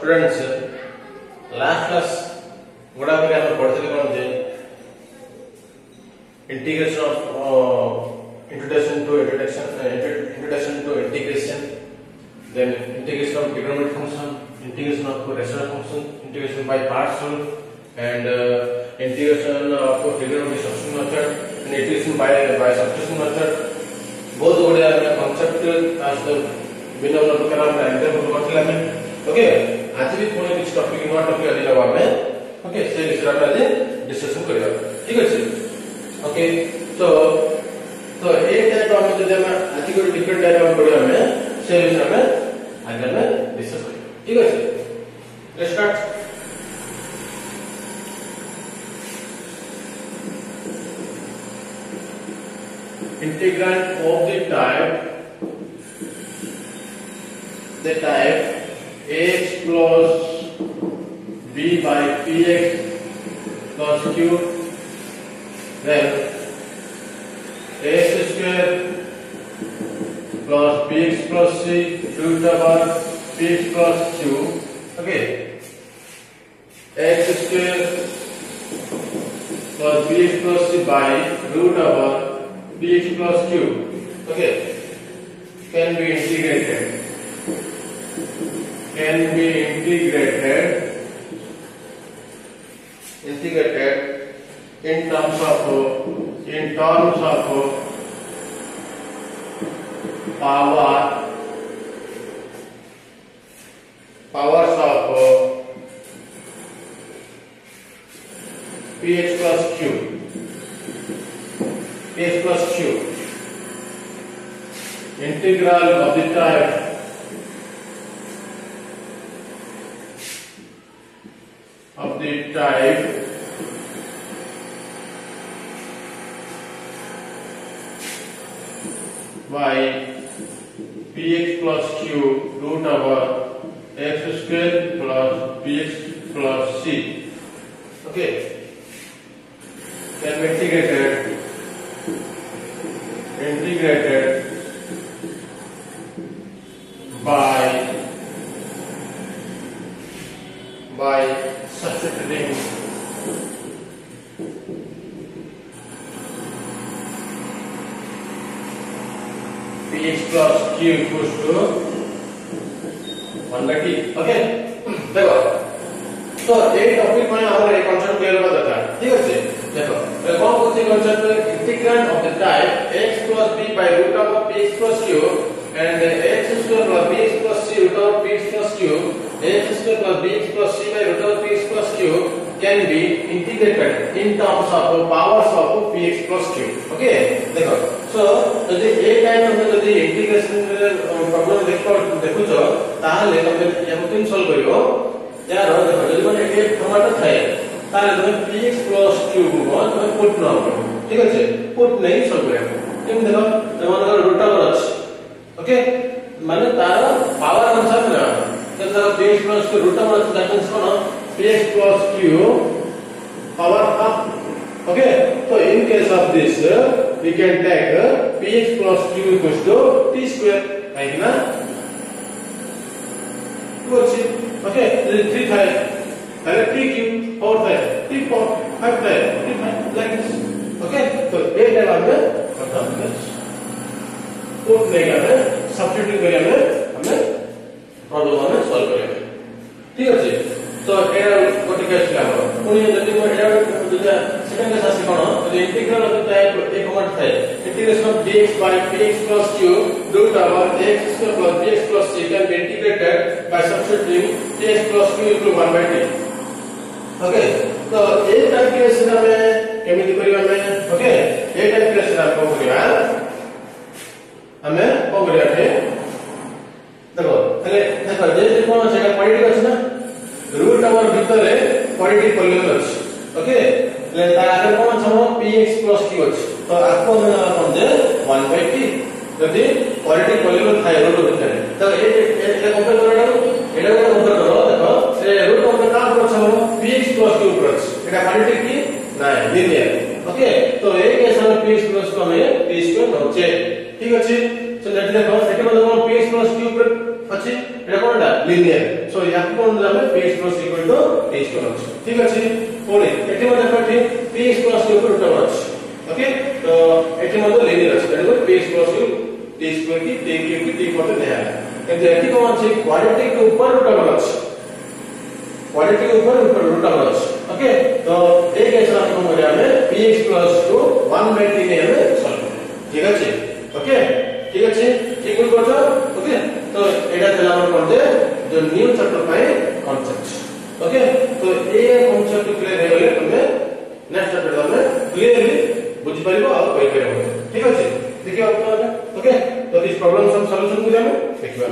Students last class गुड़ा में हम पढ़ते कौन जे integration of introduction to integration, then integration of trigonometric function, integration of rational function, integration by parts rule, and integration of trigonometric substitution method, and integration by substitution method. बहुत बढ़िया concept आज तो बिना वाला प्रकार हम एग्जांपल करथिला में okay आज भी कोन किछ टॉपिक नवा टॉपिक आदि लबा में ओके से विषय पे आज डिस्कशन करिया ठीक अछि ओके तो एक टाइप हम जो हम आज को डिफरेंट टाइप हम पढ़िया में से विषय में आगे में डिस्कस करिया ठीक अछि let's start integrand of the type x plus b by px plus q, then x square plus bx plus c root over px plus q, okay, x square plus bx plus c by root over px plus q, okay, can be integrated in terms of powers of px plus q, px plus q, integral of the type by px plus q root over x square plus px plus c, okay, can be integrated by substituting px plus q equals to 1 by t, okay, देखो तो एक topic में हमारा एक concept clear होगा दरकार ठीक है देखो कौन कौन से concept integrand of the type x plus b by root of px plus q and x square plus bx plus c root of px plus q, x square plus bx plus c by root of px plus q can be integrated in terms of powers of px plus q, okay, देखो सो यदि ए type हम यदि integration problem देखु छ ताहले तमे एमतिन solve करियो यार देखो यदि माने ए फॉर्मेट थाए ताले तमे px plus q को तमे पुट न करो ठीक আছে पुट नहीं सॉल्व करियो एम देखो तमन रूट ओवर अछि ओके माने तार पावर अनुसार ना जब px plus q root over that means कोन px plus q power up, okay, so in case of this we can take px plus q equals to t square right na 2 अछि okay this is 3 5 and 3 cube 4 5 3 4 5 5 3 5 like this okay so ये level में मतलब put नहीं करना substitute करिया में हमें problem में सॉल्व करेंगे ठीक अछि तो एरा गोटे केस लागो पुनी जति को एरा दुटा सेकंड केस आसी कोन तो इंटीग्रल ऑफ द टाइप एक फॉर्मेट थाए integration of dx by px plus q root over x square plus bx plus c can be integrated by substituting px plus q equal to 1 by t, okay, तो ए type case में केमिति करिया में okay ए type case में को करिया हमें को करिया थे देखो जे कोन सेटा पॉइंट अछि ना रूट ओवर भितरे क्वाड्रेटिक पॉलीनोमियल अछि ओके ले तार आगे कोन छमो px plus q अछि तो आपको कोन जे 1 by t यदि क्वाड्रेटिक पॉलीनोमियल थाए रूट भितरे तो ए कंपेयर करडा एडा को कंपेयर करो देखो से रूट ओवर का पर छमो px plus q पर अछि एटा क्वाड्रेटिक की नाही लिनियर ओके तो ए केस में px plus को हमें p स्क्वायर नोचे ठीक अछि सो लेट देखो सेकंड में px plus q पर अछि एटा कोनडा लिनियर सो तो या कोन जामे px plus equal to t square अछि ठीक अछि पुणी एठी म देखो एठी px plus q root over अछि ओके तो एठी म लिनियर अछि तेनो px plus q t square की t cube की t पते नै आला एठी एठी कोन अछि क्वाड्रेटिक के ऊपर रूट ओवर अछि क्वाड्रेटिक के ऊपर रूट ओवर अछि ओके तो ए केस रा कोन करे हमें px plus q 1/t ने हमें सॉल्व ठीक अछि ओके ठीक अछि ठीक करतो ओके तो एटा देला हमर कोन जे जो न्यू चैप्टर पाए कांसेप्ट ओके तो ए कांसेप्ट क्लियर हे गले तुमे नेक्स्ट चैप्टर में क्लियरली बुझि परिबो आ कहि परिबो ठीक अछि देखियो ओके तो दिस प्रॉब्लम सम सॉल्यूशन को जानो देखियो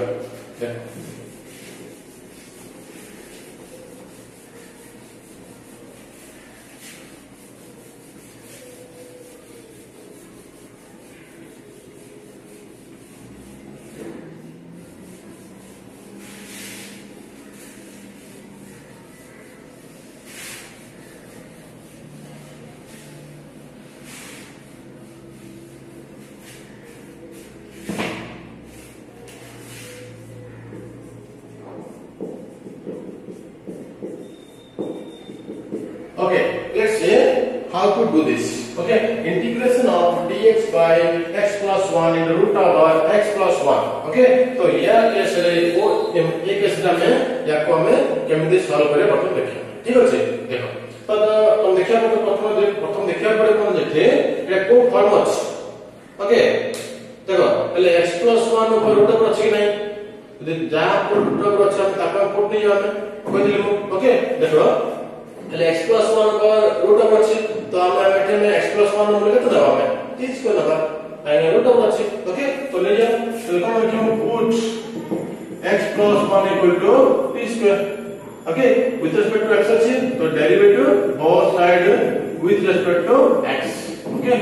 Okay, let's see how to do this. Okay, integration of dx by x plus 1 into root over x plus 1. Okay, तो यह केस रे वो एक केस में या को हमें केमिति सॉल्व करे प्रथम देखियो ठीक अछि देखो तो तुम देखिया तो प्रथम देखिया पड़े कोन जेथे ये को फॉर्म अछि ओके देखो पहले x plus 1 ऊपर रूट ओवर अछि कि नहीं यदि जा पर रूट ओवर अछि हम ताका पुट नहीं हमें कोइ दिलु ओके देखो पहले x plus 1 का रूट ओवर अछि तो हम एठे में x plus 1 मूल्य केते दबा में 30 को दबा आगे रूट ओवर अछि ओके तो ले जा तो हम लिखो put x plus 1 equal to t square okay with respect to x अछि तो derivative both side with respect to x okay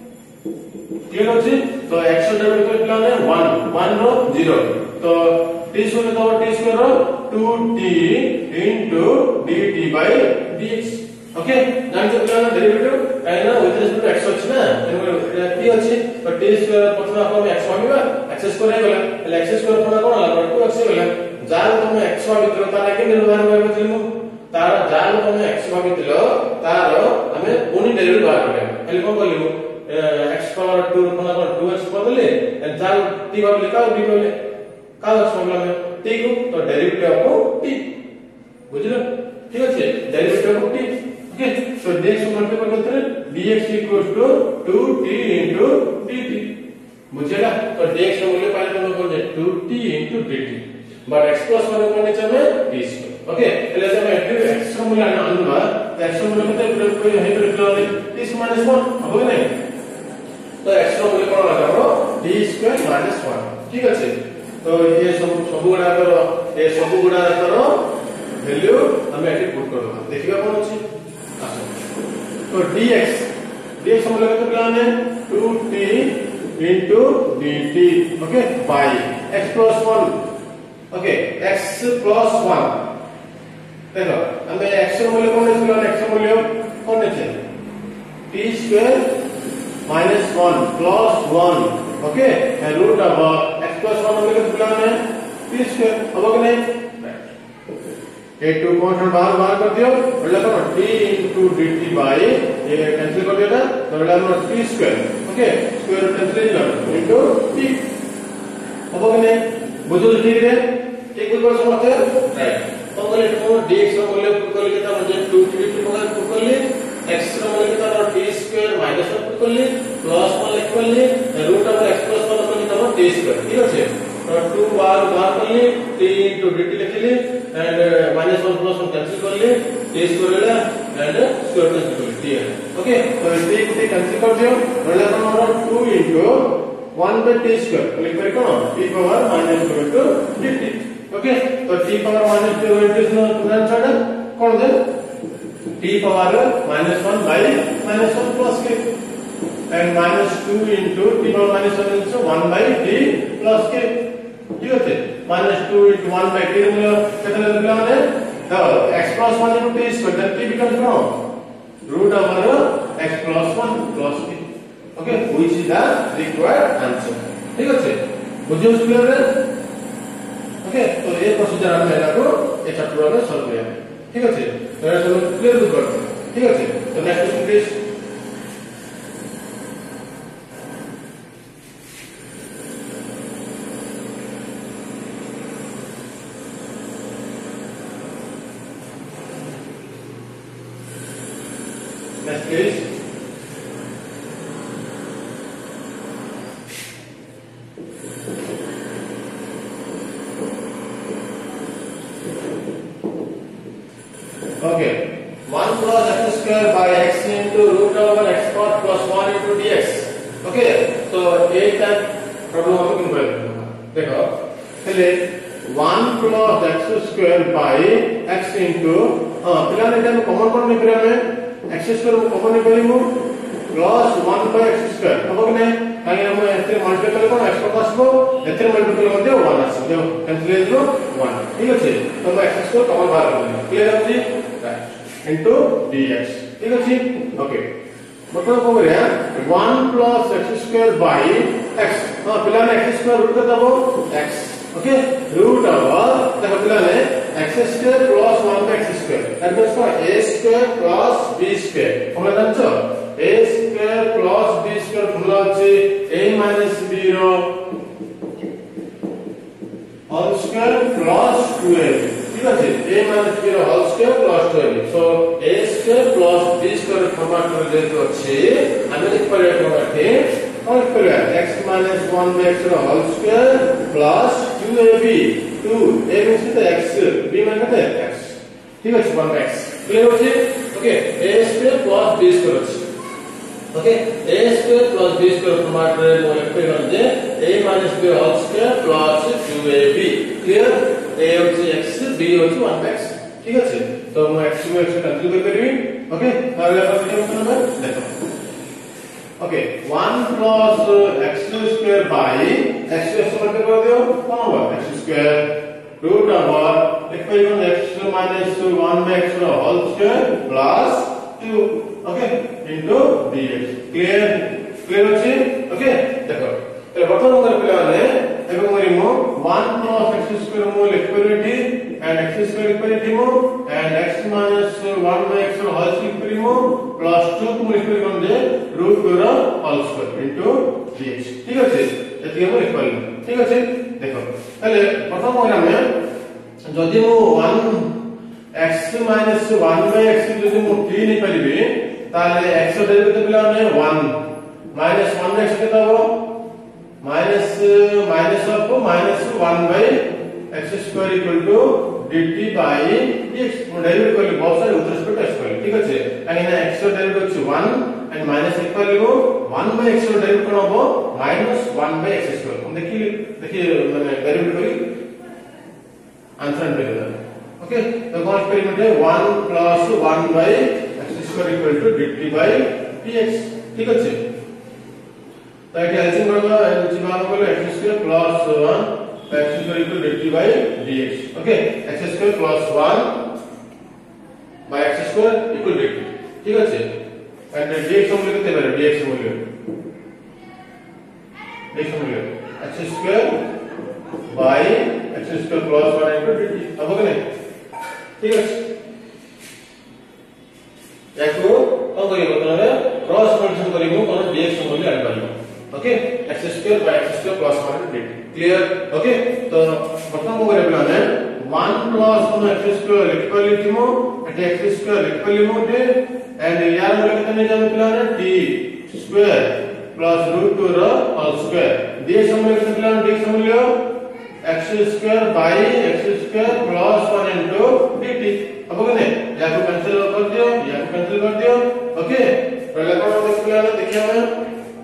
clear अछि तो x डेरिवेटिव प्लान है 1 रो 0 तो t square तो t square 2t into dt by dx okay जान जो plan derivative एना विथ रिस्पेक्ट टू x अछि ना t अछि तो t स्क्वायर पछना हम x भाबिबा x स्क्वायर हे गला એટલે x स्क्वायर पछना कोन होला 2x होला जाल तुम x भाबितलो तार के निर्धारण करबे दिलमु तार जाल तुम x भाबितलो तार हमें पुनी डेरिवेटिव बाहर करबे એટલે कोन करलिमु x पावर 2 पछना कोन 2x बदले जाल t भाबिले का b भाबिले का समझला में t को तो डेरिवेटिव को t बुझलो ठीक अछि डेरिवेटिव को t okay so dx को मल्टीप्लाई करते हैं dx equals to 2t into dt बुझेगा तो dx का मूल्य पाए तो कौन है 2t into dt but x plus 1 को नीचे में t स्क्वायर ओके એટલે તમે x का मूल्य अनुवा तो x का मूल्य कितने प्रयोग कोई है तो लिखो t minus 1 अब नहीं तो x का मूल्य कौन लगाओ t square minus 1 ठीक है तो ये सब गुडा करो वैल्यू हमें एटी पुट करो देखिबा कोन अछि तो dx हम लोग तो प्लान है 2t into dt okay by x plus 1 okay x plus 1 देखो हमें x मूल्य कौन है x मूल्य कौन है t square minus 1 plus 1 okay root of x plus 1 मूल्य का प्लान है t square अब कि नहीं ए टू कॉन्स्टेंट बाहर कर दियो बोला तो t into dt by ये कैंसिल कर दिया था तो बोला हम t square okay square root cancel into t अब कने बुझो ठीक है ठीक बिल्कुल समझते हैं राइट तो बोले तो dx का मूल्य पुट कर लेता मुझे 2t dt का पुट कर ले x का मूल्य कितना और t स्क्वायर माइनस 1 पुट कर ले प्लस 1 लिख कर ले रूट ऑफ x plus 1 को कितना t स्क्वायर ठीक है तो 2 बार कर ले t into dt लिख ले and minus 1 plus 1 cancel कर ले t square ले and square cancel कर ले ओके तो t को cancel कर दियो बोले तो हमारा 2 into 1 by t square लिख कर कौन t power minus 2 into dt okay तो t power minus 2 into तुरंत छोड़ कौन दे t power minus 1 by minus 1 plus k and minus 2 into t power minus 1 into 1 by t plus k ठीक है minus 2 into 1 by t मतलब कितना निकला है तो x plus 1 into t square then t becomes from root over x plus 1 plus t okay which is the required answer ठीक है बुझियो क्लियर है ओके तो ये प्रोसीजर हम लेला को ए चैप्टर में सॉल्व किया ठीक है तो ये सब क्लियर कर ठीक है तो next question please next please okay 1 plus x square by x into root over x square plus 1 into dx okay so एक प्रॉब्लम हम किन पर देखो पहले 1 plus x square by x into पिला ने हम कॉमन कौन नहीं पिला में x square को कॉमन नहीं करेंगे plus 1 by x square अब क्या काहे हम एथे मल्टीप्लाई करले कोन x को आसबो एथे मल्टीप्लाई करले 1 आसबो देखो कैंसिल हो 1 ठीक अछि तो हम x स्क्वायर कॉमन बाहर करले क्लियर अछि राइट इनटू dx ठीक अछि ओके मतलब को करिया 1 plus x square by x हां पिला ने x square रूट कर दबो x ओके रूट ओवर देखो पिला ने x square plus 1 by x square that means for a square plus b square हमला जानछो a square plus b square formula अछि a minus b रो whole square plus 2ab ठीक আছে a minus b रो whole square plus 2ab so a square plus b square formula कर जेतो अछि हम लिख परिया कोठी और करिया x minus 1 by x row whole square plus 2ab 2 a means to x b मान कते x ठीक আছে 1 by x क्लियर होछि okay a square plus b square अछि okay a square plus b square format रे mo लिख पे जे a minus b whole square plus 2ab clear a होछि x b होछि 1 by x ठीक আছে तो mo x को x कैंसिल कर करबी ओके अगला क्वेश्चन नंबर देखो okay 1 plus x square by x square multiply कर दियो कौन होगा x square root over लिख पे x minus 1 by x whole square plus 2 okay into dx clear अछि ओके देखो तो बर्तन कर पिला ने एबे मरी मो 1 plus x square मो लिख परिटी and x square लिख परिटी मो and x minus 1 by x whole square लिख परिटी मो plus 2 को लिख परिटी दे root रो whole square into dx ठीक अछि एति हम लिख परिली ठीक अछि देखो पहले प्रथम में जदि मो 1 x minus 1 by x जदि मो 3 नहीं परिबे ताले x डेरिवेटिव पिला ने 1 minus 1 by x केता हो minus of minus 1 by x square equal to dt by dx derivative कर बहुत सारे उत्तर स्पेक्ट x स्क्वायर ठीक আছে काहे x डेरिवेटिव अछि 1 and minus इक्वल हो 1 by x डेरिवेटिव कोन हो minus 1 by x square हम देखिए माने डेरिवेटिव करी आंसर निकलेगा ओके तो कौन एक्सपेरिमेंट है 1 plus 1 by x square equal to dt by dx ठीक আছে तो एटी एलसीएम करबा एची मान बोले x square plus 1 by x square equal to dt by dx okay x square plus 1 by x square equal dt ठीक আছে and dx हम लिखते हैं dx मूल्य x square by x square plus 1 into dt अब होगा नहीं ठीक है याको कौन करियो मतलब क्रॉस मल्टीप्लिकेशन करियो कोन dx मूल्य आइ पाइयो okay x square by x square plus 1 into dt clear okay तो प्रथम को करे प्लान है 1 plus x square लिख पली थिमो एटे x square लिख पली मो दे एंड यार मूल्य कितने जाने प्लान है t square plus root 2 रो होल स्क्वायर dx मूल्य कितने प्लान dx मूल्य x square by x square plus 1 into dt अब कने या को कैंसिल कर दियो ओके पहले कौन देख लिया देखिए हमें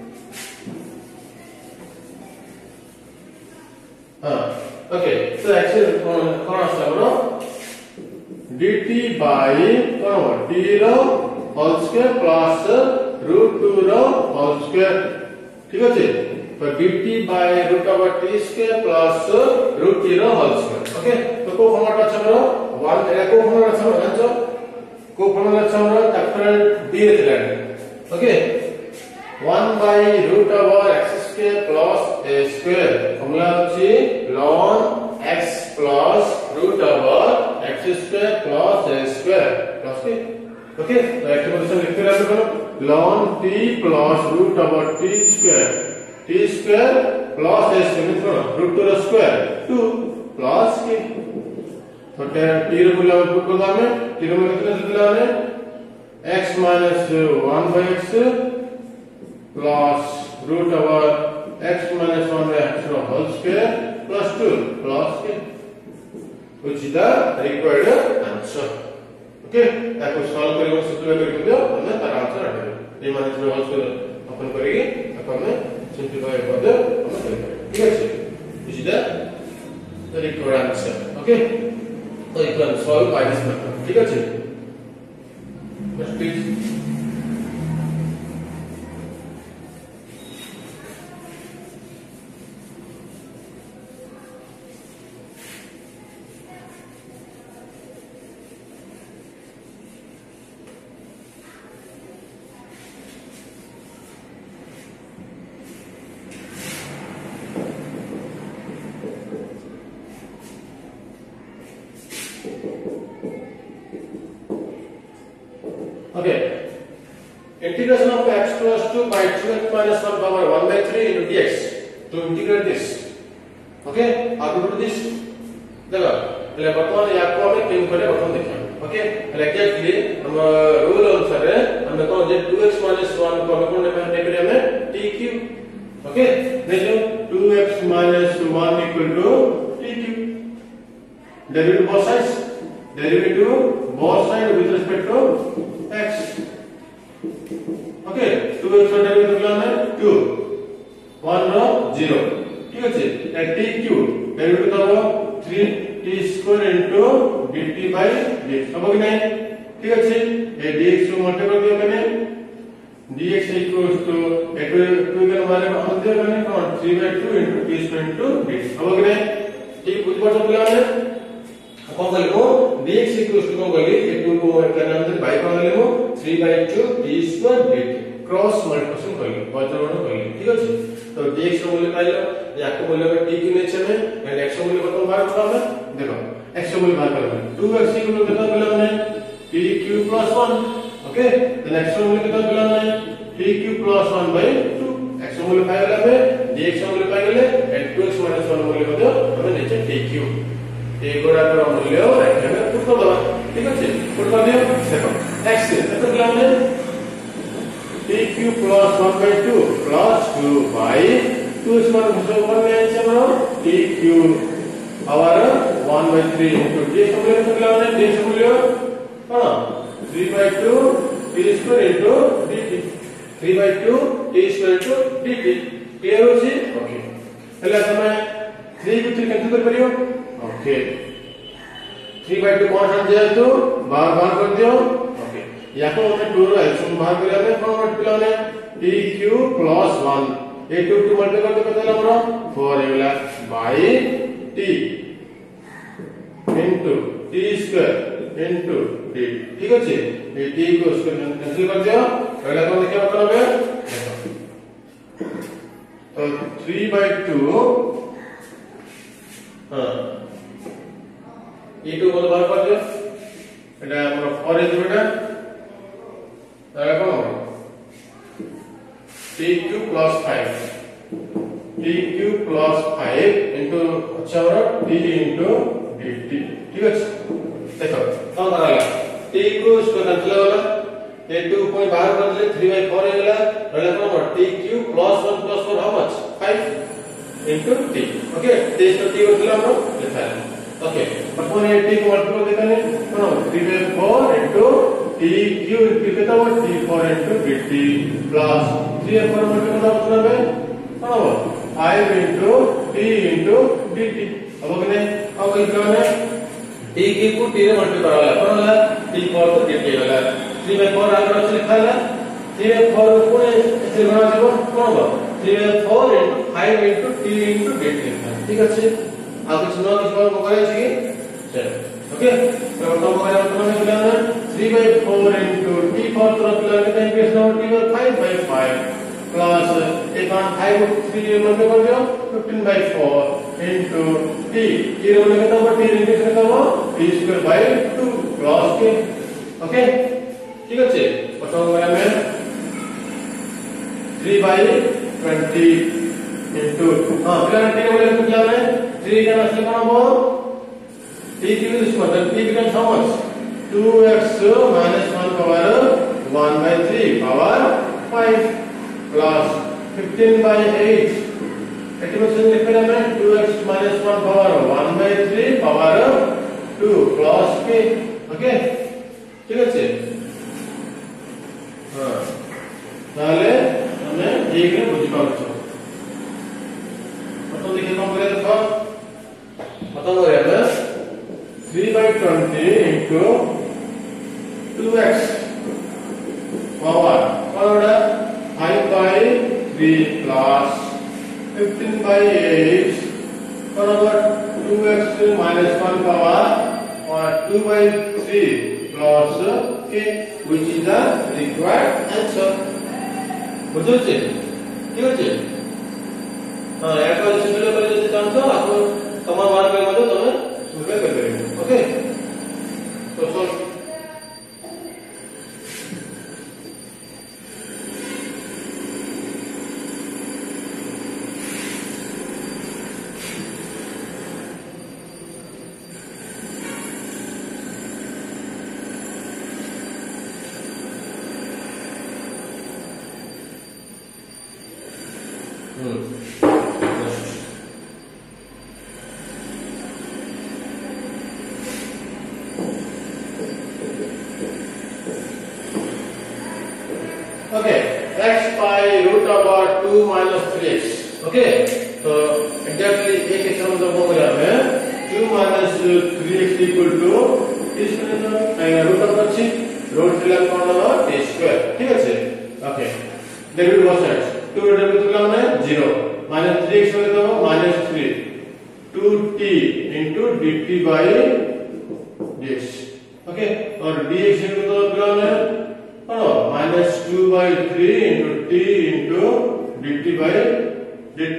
हां ओके तो x कौन आसला बरो dt by कौन t रो होल स्क्वायर प्लस root 2 रो होल स्क्वायर ठीक আছে तो dt by root over t square plus root 3 रो होल स्क्वायर ओके तो को फॉर्मेट अच्छा बरो 1 एला को फॉर्मेट अच्छा जानछो को फॉर्मेट अच्छा बरो कैपिटल d एथला okay 1 by root over x square plus a square formula अछि ln x plus root over x square plus a square plus t. Okay, तो एक्सप्रेशन लिखते रहते करो ln t plus root over t square plus a square मतलब root to the square 2 plus k. तो क्या t रे मूल्य में पुट करना है, t रे मूल्य कितना निकला है x minus 1 by x plus root over x minus 1 by x whole square plus 2 plus k, which is the required answer. Okay, ताकि सॉल्व करेंगे सिंपलीफाई करके दियो हमें तार आंसर आ जाएगा. ये माने जो हल कर अपन करेंगे ताकि हमें सिंपलीफाई कर दे हमें करेंगे. ठीक है, which is the required answer. Okay, तो you can solve by this method. ठीक है. Next please. Okay, integration of x plus 2 by 2x minus 1 power 1 by 3 into dx to integrate this. Okay, how to do this? देखो, पहले वर्तमान या को हमें किन करे वर्तमान देखा. Okay, exactly हम रूल अनुसार हमें कौन जे 2x minus 1 को हमें कौन निकालने हमें t cube. Okay, देखो 2x minus 1 equal to t cube. Derivative both sides. Derivative both sides with respect to x. Okay, 2x का डेरिवेटिव क्या है 2 1 रो 0. ठीक है, एट t क्यूब डेरिवेटिव का हो 3t square into dt by dx. अब कि नहीं. ठीक है, ये dx को मल्टीप्लाई कर दिया मैंने dx इक्वल्स टू एक टू के हमारे हम दे मैंने कौन 3/2 into t square into dt. अब कि नहीं. ठीक कुछ बात समझ आ रहा है. कौन कर लो dx इक्वल्स टू कौन कर ली ये 2 को क्या नाम से बाय कर ले लो 3/2 t square dt cross multiplication कर लो बचरण कर लो. ठीक है, तो dx का मूल्य पाइलो या को मूल्य में t के नीचे में एंड x का मूल्य बताओ बाहर करना है. देखो x का मूल्य बाहर करना है 2x इक्वल टू कितना मिला हमने t cube plus 1. Okay, then x का मूल्य कितना मिला हमने t क्यूब प्लस 1/2. x का मूल्य पाइला में dx का मूल्य पाइले एंड 2x माइनस 1 मूल्य बताओ हमें नीचे t क्यूब ये गोड़ा का मूल्य और x में पुट कर दो. ठीक है, पुट कर दियो. देखो x कितना मिला हमने t cube plus 1/2 plus 2 by 2 is equal to 1 में ऐसे बनो t cube और 1/3 into d का मूल्य कितना हमने d का मूल्य हाँ 3/2 t square into dt 3/2 t square into dt. Clear हो जी. ओके, पहले समय 3 को 3 कैंसिल कर परियो. ओके, 3/2 कौन सा दिया तो बार कर दियो. या तो हमें 2 रो एलसीएम बाहर कर लेते हैं. कौन मल्टीप्लाई है t क्यूब प्लस 1 ये 2 टू मल्टीप्लाई करके पता चला हमरा 4 एला by t into t square into d. ठीक है, ये t को स्क्वायर कैंसिल कर दिया. पहला कौन देखिए मतलब है तो 3/2 हां ये 2 को बाहर कर दियो. এটা আমরা 4 এর বেটা তাহলে কত হবে t cube plus 5 t cube plus 5 into अच्छा हो रहा t into dt. ठीक है, देखो कौन करेगा t को इसको कैंसिल होगा ये 2 पॉइंट बाहर कर ले 3/4 हो गया. पहले कौन हो t cube plus 1 plus 4 how much 5 into t. Okay, t इसको t को दिला हम लिखा है. ओके, अपन ये t को मल्टीप्लाई देते हैं कौन 3/4 into t cube कितना हो t4 into dt plus 3/4 multiply करना मतलब है कौन हो 5 into t into dt. अब कितने अब कितना है t क्यूब को t रे मल्टीप्लाई करा ला कौन होला t4 तो dt होला 3/4 आगे से लिखा है 3/4 को ऐसे बना देबो कौन हो 3/4 into 5 into t into dt. ठीक है, आगे सुनो किस बार को करे छी. चलो ओके, तो हम हमारे मतलब में मिला है 3/4 into t4 तरफ लगा के टाइम केस ना t/5/5 प्लस एक 5 3 मल्टीप्लाई कर दियो 15/4 into t ये रोने का तो t इंटीग्रेशन का वो t square by 2 plus k okay ठीक है कत गला में 3/20 into हां प्लस t बोले तो क्या है 3 का मतलब कौन हो t की वैल्यू मतलब t becomes how much 2x minus 1 power 1/3 power 5 plus 15/8 एटीमेशन लिख रहे हैं 2x minus 1 power 1/3 power 2 plus k okay ठीक है हां তাহলে আমরা এইগুলো বুঝি পাচ্ছি কত দেখে কম করে দেখো কত করে আমরা 3/20 into 2x power কতটা 5/3 plus 15/8 बराबर 2x minus 1 power or 2/3 plus k which is the required answer বুঝছো ঠিক আছে हां একটা সিম্পল করে যদি চাও আপনি তোমার ওয়ার্কের মধ্যে তুমি সিম্পল করে দেবে ওকে তো সব Okay, x by root over 2 minus 3x. Okay, so exactly एक एक समझ को बोला है 2 minus 3x equal to t square ना root over अच्छी root दिलान कौन होगा t square ठीक है से okay डेरिवेटिव बहुत है 2 डेरिवेटिव दिलान है 0 minus 3x होगा तो minus 3 2t into dt by dx okay और dx होगा तो दिलान है minus 2/3 into t into dt by dt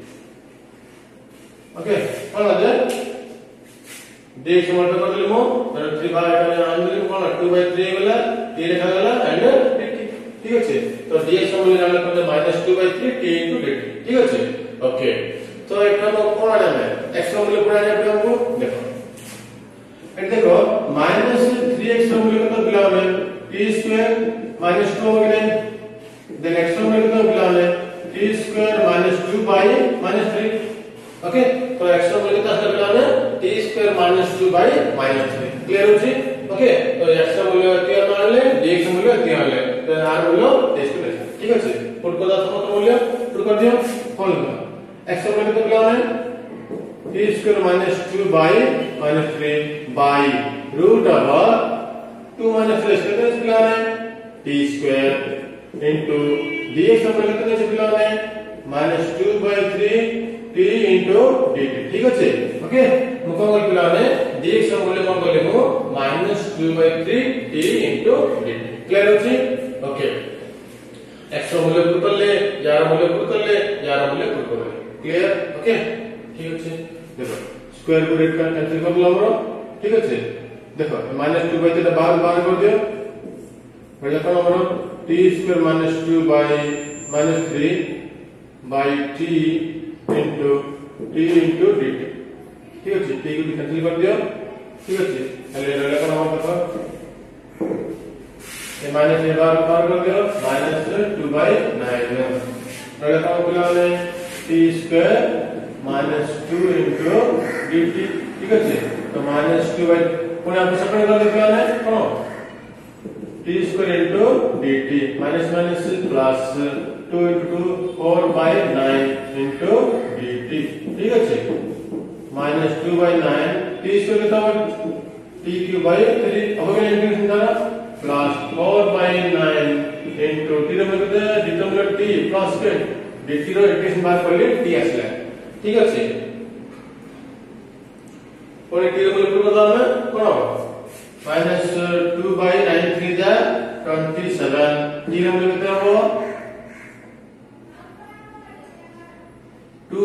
okay कौन आ जाए dx मल्टीप्लाई कर लिमो और 3 बाय का आंसर कौन 2/3 वाला t लिखा गला एंड dt ठीक है तो dx मूल्य डालने पर -2/3 t into dt ठीक है ओके तो एक तो कौन आना है x का मूल्य पूरा आना है हमको देखो एंड देखो -3x का मूल्य तो बिला में t स्क्वायर minus 2 हो गया then x का मूल्य कितना मिला है t square minus 2 by minus 3 okay तो x का मूल्य कितना मिला है t square minus 2 by minus 3 clear हो जी ओके तो x का मूल्य क्या मान ले dx का मूल्य क्या मान ले तो r मूल्य t स्क्वायर ठीक है पुट को दास मत मूल्य पुट कर दियो कौन होगा x का मूल्य कितना मिला है t square minus 2 by minus 3 by root over 2 minus 3 कितना मिला है t square into dx का मूल्य कितना से मिला है -2/3 t into dt ठीक है ओके मुकोंगल मिला है dx का मूल्य कौन कर लेबो -2/3 t into dt क्लियर हो जी ओके x का मूल्य पुट कर ले यार मूल्य पुट कर ले यार मूल्य पुट कर ले क्लियर ओके ठीक है देखो स्क्वायर ब्रैकेट का कैंसिल कर लो हमरो ठीक है देखो -2/3 बाहर कर दियो पहले कौन हमरो t square -2 by -3 by t into t into dt ठीक है t को कैंसिल कर दियो ठीक है पहले रहला कौन हमरो देखो ये माइनस ये बार कर दियो -2 by 9 रहला कौन बोला है t स्क्वायर -2 into dt ठीक है तो -2 by पुनः आप सेपरेट कर देते हैं कौन t square into dt minus minus plus 2 into 4 by 9 into dt ठीक है minus 2 by 9 t square कितना होगा t cube by 3 अब क्या इंटीग्रेशन करा plus 4 by 9 into t रो कितना determinant t plus k dt रो इंटीग्रेशन बात कर ले t आसला ठीक है और t रो मूल्य बताओ मैं कौन होगा -2 by 9 3 जा 27 t रो मूल्य कितना होगा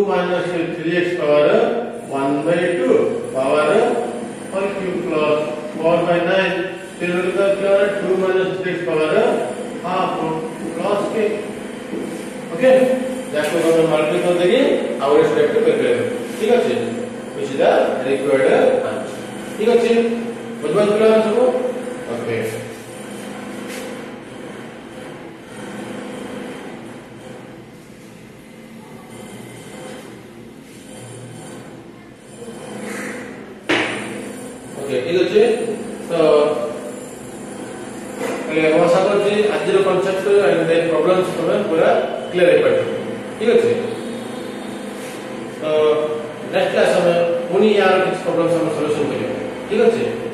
minus 3x power 1/2 power whole cube plus 4/9 फिर उनका क्या है 2 minus 3x power half plus k okay जाको हम मल्टीप्लाई कर देंगे और स्टेप पे कर लेंगे ठीक है which is the required answer ठीक है बुझबान क्लियर सब ओके ओके ಇದು છે તો એટલે આશા କରୁଛି ଆଜିର କନସେପ୍ଟ ଏଣ୍ଡ ଦେନ୍ ପ୍ରୋବ୍ଲେମ୍ସ ତମେ ପୁରା କ୍ଲିୟର ହେଇପାରିବ ଠିକ ଅଛି ତ ନେକ୍ସଟ କ୍ଲାସ ଆମେ ପୁଣି यार କିଛି ପ୍ରୋବ୍ଲେମ୍ସ ଆମେ ସଲ୍ୟୁସନ କରିବା ଠିକ ଅଛି।